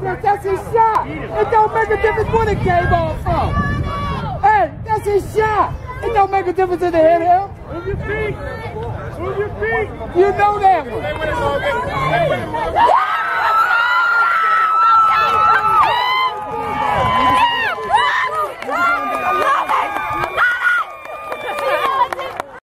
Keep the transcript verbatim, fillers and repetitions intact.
because that's his shot. It don't make a difference where it came off from. Hey, that's his shot. It don't make a difference in the head him. Move your feet. Move your feet. You know that one.